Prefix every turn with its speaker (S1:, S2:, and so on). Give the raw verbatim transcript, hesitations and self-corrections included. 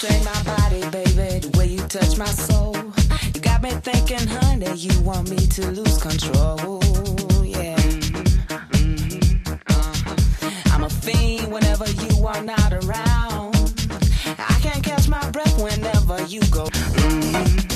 S1: strain my body, baby, the way you touch my soul. You got me thinking, honey, you want me to lose control, yeah. Uh-huh. I'm a fiend whenever you are not around. I can't catch my breath whenever you go. Mm-hmm.